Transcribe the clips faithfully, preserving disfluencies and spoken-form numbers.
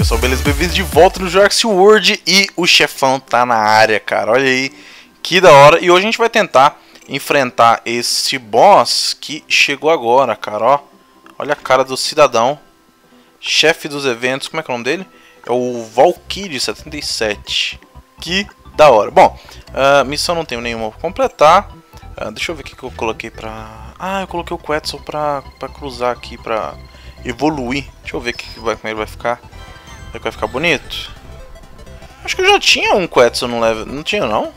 pessoal, beleza? Bem-vindos de volta no Jurassic World e o chefão tá na área, cara. Olha aí, que da hora. E hoje a gente vai tentar enfrentar esse boss que chegou agora, cara, ó. Olha a cara do cidadão. Chefe dos eventos, como é que é o nome dele? É o Valkyrie setenta e sete. Que da hora. Bom, uh, missão não tenho nenhuma pra completar. Uh, deixa eu ver o que, que eu coloquei pra... Ah, eu coloquei o Quetzal pra, pra cruzar aqui, pra evoluir. Deixa eu ver que que vai, como ele vai ficar. Será que vai ficar bonito? Acho que eu já tinha um Quetzal no level. Não tinha, não?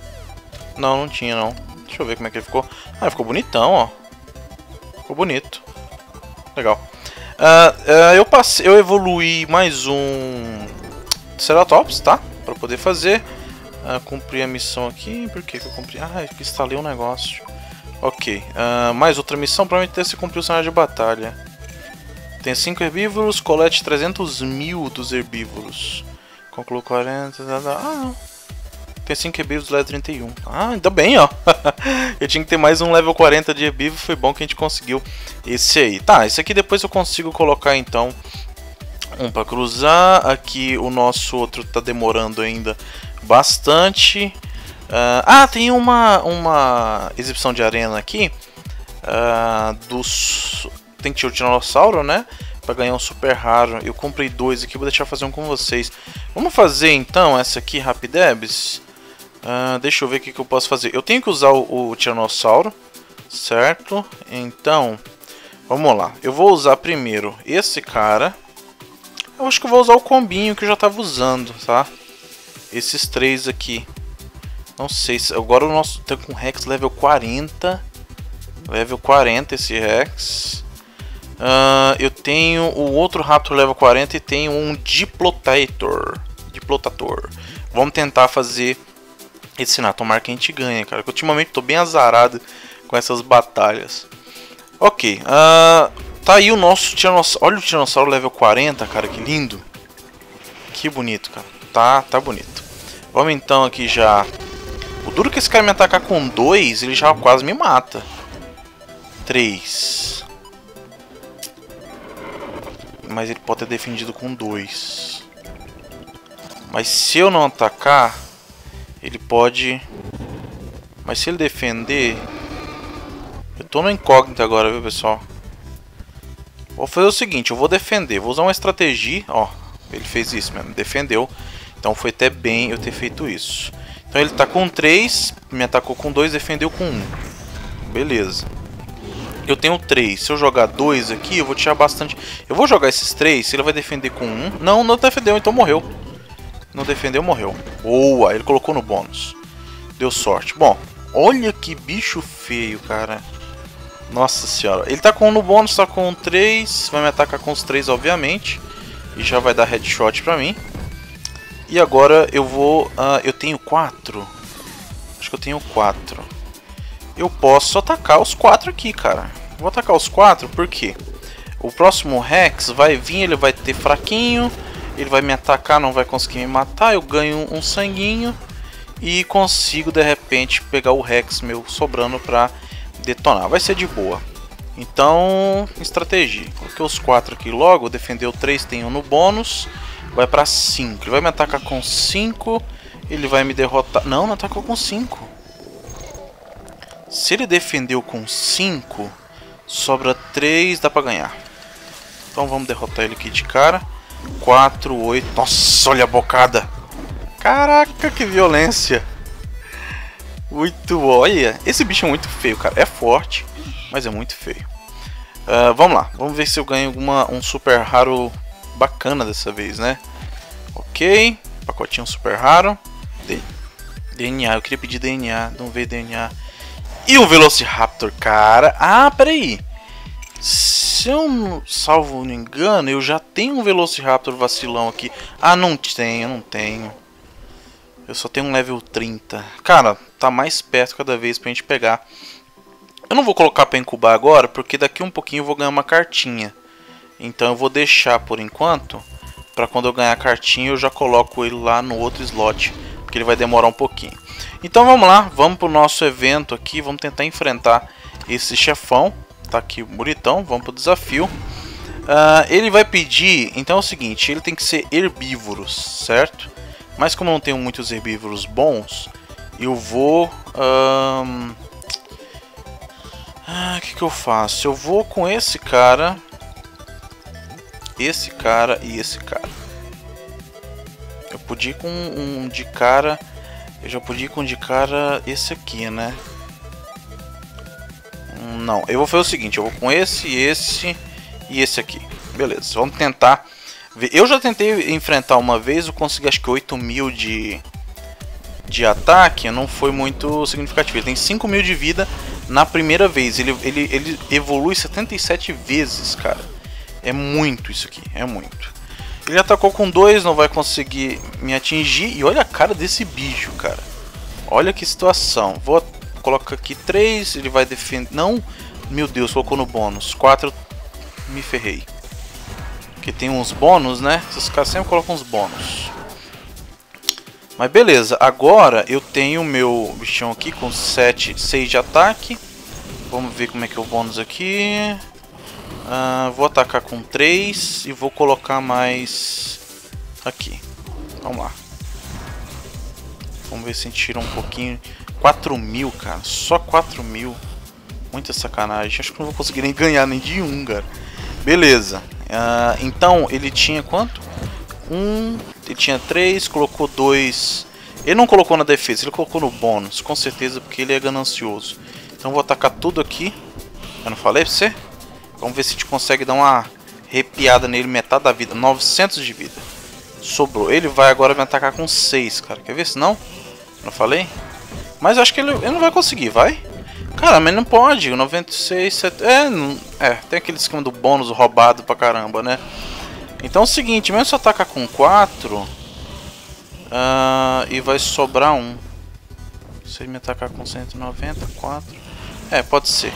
Não, não tinha, não. Deixa eu ver como é que ele ficou. Ah, ficou bonitão, ó. Ficou bonito. Legal. Uh, uh, eu, passei, eu evoluí mais um Ceratops, tá? Pra poder fazer. Uh, cumprir a missão aqui. Por que que eu cumpri? Ah, eu instalei um negócio. Ok. Uh, mais outra missão. Provavelmente se cumprir o cenário de batalha. Tem cinco herbívoros. Colete trezentos mil dos herbívoros. Conclua quarenta. Ah, não. Tem cinco herbívoros, level trinta e um. Ah, ainda bem, ó. Eu tinha que ter mais um level quarenta de herbívoro. Foi bom que a gente conseguiu esse aí. Tá, esse aqui depois eu consigo colocar, então, um pra cruzar. Aqui o nosso outro tá demorando ainda bastante. Uh, ah, tem uma, uma exibição de arena aqui. Uh, dos... Tem que ter o Tiranossauro, né? Pra ganhar um super raro. Eu comprei dois aqui, vou deixar fazer um com vocês. Vamos fazer, então, essa aqui, Rapidebs. Uh, deixa eu ver o que, que eu posso fazer. Eu tenho que usar o, o Tiranossauro, certo? Então, vamos lá. Eu vou usar primeiro esse cara. Eu acho que eu vou usar o combinho que eu já estava usando, tá? Esses três aqui. Não sei se... Agora o nosso... Tá com Rex level quarenta. Level quarenta esse Rex. Uh, eu tenho o outro Raptor level quarenta e tenho um Diplotator. Diplotator. Vamos tentar fazer... Esse na tomara que a gente ganha, cara. Que ultimamente tô bem azarado com essas batalhas. Ok. Uh, tá aí o nosso Tiranossauro. Olha o Tiranossauro level quarenta, cara. Que lindo. Que bonito, cara. Tá, tá bonito. Vamos então aqui já. O duro que esse cara me atacar com dois, ele já quase me mata. três. Mas ele pode ter defendido com dois. Mas se eu não atacar... Ele pode... Mas se ele defender... Eu tô no incógnito agora, viu, pessoal? Vou fazer o seguinte, eu vou defender. Vou usar uma estratégia... Ó, ele fez isso mesmo, defendeu. Então foi até bem eu ter feito isso. Então ele tá com três, me atacou com dois, defendeu com um. Beleza. Eu tenho três. Se eu jogar dois aqui, eu vou tirar bastante... Eu vou jogar esses três, se ele vai defender com um... Não, não defendeu, então morreu. Não defendeu, morreu. Boa, ele colocou no bônus. Deu sorte. Bom, olha que bicho feio, cara. Nossa senhora. Ele tá com um no bônus, tá com três. Vai me atacar com os três, obviamente. E já vai dar headshot pra mim. E agora eu vou... Uh, eu tenho quatro. Acho que eu tenho quatro. Eu posso atacar os quatro aqui, cara. Vou atacar os quatro porque o próximo Rex vai vir, ele vai ter fraquinho. Ele vai me atacar, não vai conseguir me matar. Eu ganho um sanguinho. E consigo, de repente, pegar o Rex meu sobrando pra detonar. Vai ser de boa. Então, estratégia. Coloquei os quatro aqui logo. Defendeu três, tem um no bônus. Vai pra cinco. Ele vai me atacar com cinco. Ele vai me derrotar. Não, não atacou com cinco. Se ele defendeu com cinco, sobra três, dá pra ganhar. Então vamos derrotar ele aqui de cara. quatro, oito. Nossa, olha a bocada. Caraca, que violência. Muito bom. Olha, esse bicho é muito feio, cara. É forte, mas é muito feio. Uh, vamos lá. Vamos ver se eu ganho alguma, um super raro bacana dessa vez, né? Ok. Pacotinho super raro. D DNA. Eu queria pedir D N A. Não veio D N A. E o Velociraptor, cara. Ah, peraí. Se eu não salvo não engano, eu já tenho um Velociraptor vacilão aqui. Ah, não tenho, não tenho. Eu só tenho um level trinta. Cara, tá mais perto cada vez pra gente pegar. Eu não vou colocar pra incubar agora, porque daqui um pouquinho eu vou ganhar uma cartinha. Então eu vou deixar por enquanto, pra quando eu ganhar a cartinha eu já coloco ele lá no outro slot. Porque ele vai demorar um pouquinho. Então vamos lá, vamos pro nosso evento aqui. Vamos tentar enfrentar esse chefão. Tá aqui bonitão, vamos pro desafio. Uh, ele vai pedir, então é o seguinte, ele tem que ser herbívoros, certo? Mas como eu não tenho muitos herbívoros bons, eu vou... Um... Ah, o que que eu faço? Eu vou com esse cara, esse cara e esse cara. Eu podia ir com um de cara, eu já podia ir com de cara esse aqui, né? Não, eu vou fazer o seguinte, eu vou com esse, esse e esse aqui. Beleza, vamos tentar ver. Eu já tentei enfrentar uma vez, eu consegui acho que oito mil de, de ataque, não foi muito significativo. Ele tem cinco mil de vida na primeira vez, ele, ele, ele evolui setenta e sete vezes, cara. É muito isso aqui, é muito. Ele atacou com dois, não vai conseguir me atingir. E olha a cara desse bicho, cara. Olha que situação. Vou colocar aqui três, ele vai defender... Não, meu Deus, colocou no bônus. quatro, me ferrei. Porque tem uns bônus, né? Esses caras sempre colocam uns bônus. Mas beleza, agora eu tenho o meu bichão aqui com sete, seis de ataque. Vamos ver como é que é o bônus aqui. Uh, vou atacar com três e vou colocar mais aqui. Vamos lá. Vamos ver se a gente tira um pouquinho. quatro mil, cara. Só quatro mil. Muita sacanagem. Acho que não vou conseguir nem ganhar nem de um, cara. Beleza. Uh, então, ele tinha quanto? Um. Ele tinha três, colocou dois. Ele não colocou na defesa, ele colocou no bônus. Com certeza, porque ele é ganancioso. Então, vou atacar tudo aqui. Eu não falei pra você? Vamos ver se a gente consegue dar uma arrepiada nele, metade da vida. novecentos de vida. Sobrou. Ele vai agora me atacar com seis, cara. Quer ver se não? Não falei? Mas acho que ele, ele não vai conseguir, vai? Cara, mas não pode. noventa e seis, setenta... É, não, é, tem aquele esquema do bônus roubado pra caramba, né? Então é o seguinte, mesmo se eu atacar com quatro... Uh, e vai sobrar um. Se ele me atacar com cento e noventa, quatro... É, pode ser.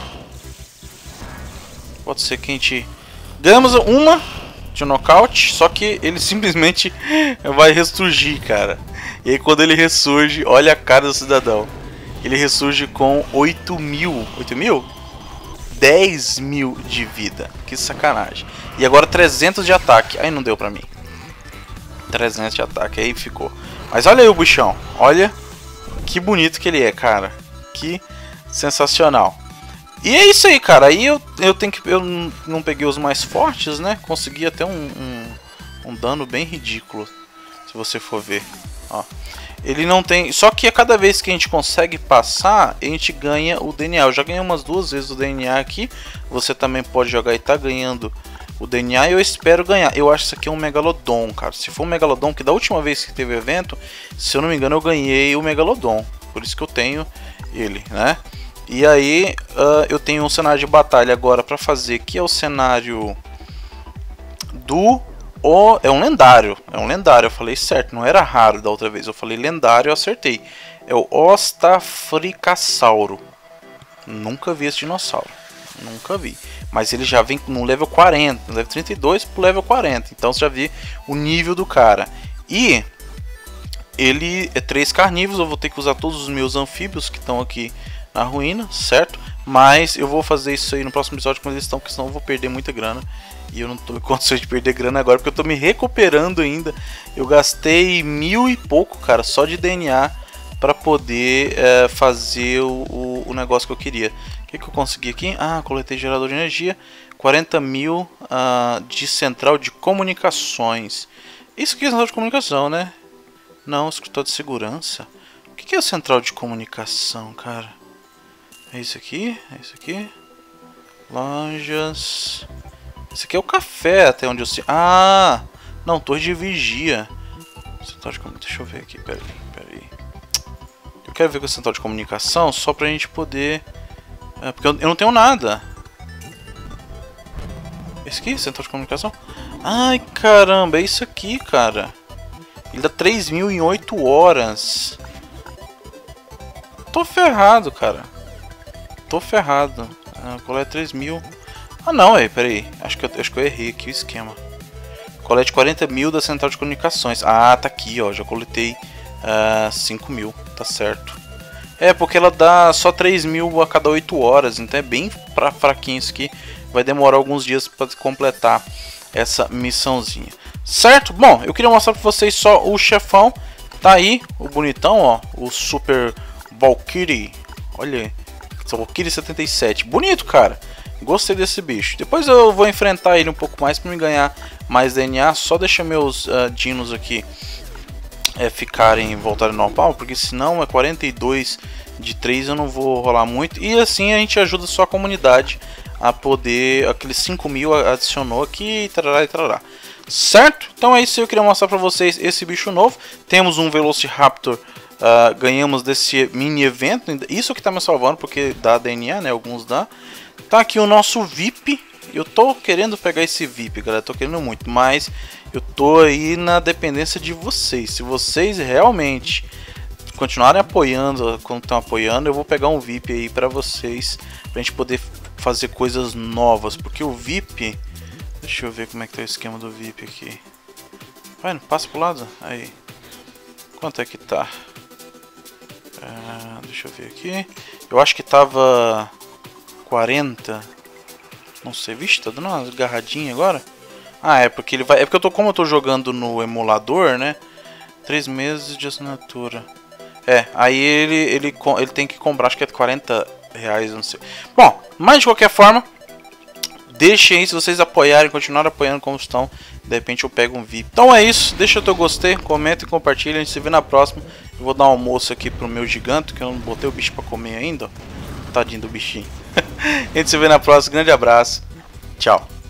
Pode ser que a gente... Ganhamos uma de nocaute, só que ele simplesmente vai ressurgir, cara. E aí quando ele ressurge, olha a cara do cidadão. Ele ressurge com oito mil. oito mil? dez mil de vida. Que sacanagem. E agora trezentos de ataque. Aí não deu pra mim. trezentos de ataque, aí ficou. Mas olha aí o bichão. Olha que bonito que ele é, cara. Que sensacional. E é isso aí, cara. Aí eu, eu tenho que. Eu não peguei os mais fortes, né? Consegui até um, um, um dano bem ridículo. Se você for ver. Ó. Ele não tem. Só que a cada vez que a gente consegue passar, a gente ganha o D N A. Eu já ganhei umas duas vezes o D N A aqui. Você também pode jogar e tá ganhando o D N A. E eu espero ganhar. Eu acho que isso aqui é um Megalodon, cara. Se for um Megalodon, que da última vez que teve evento, se eu não me engano, eu ganhei o Megalodon. Por isso que eu tenho ele, né? E aí uh, eu tenho um cenário de batalha agora para fazer, que é o cenário do... O, é um lendário, é um lendário, eu falei certo, não era raro da outra vez, eu falei lendário, eu acertei. É o Ostafricassauro. Nunca vi esse dinossauro, nunca vi. Mas ele já vem no level quarenta, no level trinta e dois pro level quarenta, então você já vê o nível do cara. E ele é três carnívoros, eu vou ter que usar todos os meus anfíbios que estão aqui na ruína, certo? Mas eu vou fazer isso aí no próximo episódio quando eles estão, porque senão eu vou perder muita grana. E eu não tô em condições de perder grana agora, porque eu tô me recuperando ainda. Eu gastei mil e pouco, cara, só de D N A para poder é, fazer o, o, o negócio que eu queria. O que, que eu consegui aqui? Ah, coletei gerador de energia. quarenta mil uh, de central de comunicações. Isso aqui é central de comunicação, né? Não, escritório de segurança. O que, que é central de comunicação, cara? É isso aqui? É isso aqui? Lojas... Esse aqui é o café, até onde eu sei. Ah! Não, torre de vigia. Central de comunicação. Deixa eu ver aqui, peraí, peraí. Eu quero ver com a central de comunicação só pra gente poder. É, porque eu, eu não tenho nada. Esse aqui, central de comunicação? Ai, caramba, é isso aqui, cara. Ele dá três mil em oito horas. Tô ferrado, cara. Tô ferrado. Ah, coleta três mil. Ah não, é, peraí, acho que, eu, acho que eu errei aqui o esquema. Colete quarenta mil da central de comunicações. Ah, tá aqui, ó, já coletei uh, cinco mil, tá certo. É, porque ela dá só três mil a cada oito horas, então é bem pra, fraquinho isso aqui. vai demorar alguns dias para completar essa missãozinha. Certo? Bom, eu queria mostrar para vocês só o chefão. Tá aí, o bonitão, ó, o Super Valkyrie. Olha aí, Valkyrie setenta e sete. Bonito, cara. Gostei desse bicho. Depois eu vou enfrentar ele um pouco mais para me ganhar mais D N A. Só deixa meus uh, dinos aqui é, ficarem, voltarem normal, porque senão é quarenta e dois de três, eu não vou rolar muito. E assim a gente ajuda só a comunidade a poder, aqueles cinco mil adicionou aqui, tarará e tarará. Certo? Então é isso que eu queria mostrar para vocês, esse bicho novo. Temos um Velociraptor, uh, ganhamos desse mini evento. Isso que tá me salvando, porque dá D N A, né? Alguns dá. Tá aqui o nosso V I P. Eu tô querendo pegar esse V I P, galera. Tô querendo muito, mas eu tô aí na dependência de vocês. Se vocês realmente continuarem apoiando, quando estão apoiando, eu vou pegar um V I P aí pra vocês, pra gente poder fazer coisas novas. Porque o V I P... Deixa eu ver como é que tá o esquema do V I P aqui. Vai, não passa pro lado? Aí. Quanto é que tá? Ah, deixa eu ver aqui. Eu acho que tava quarenta. Não sei. Vixe, tá dando uma agarradinha agora. Ah, é porque ele vai. É porque eu tô, como eu tô jogando no emulador, né? Três meses de assinatura. É, aí ele, ele, ele tem que comprar, acho que é quarenta reais, não sei. Bom, mas de qualquer forma, deixem aí, se vocês apoiarem, continuarem apoiando como estão, de repente eu pego um V I P. Então é isso, deixa o teu gostei, comenta e compartilha, a gente se vê na próxima. Eu vou dar um almoço aqui pro meu gigante, que eu não botei o bicho pra comer ainda, ó. Tadinho do bichinho. A gente se vê na próxima, grande abraço, tchau.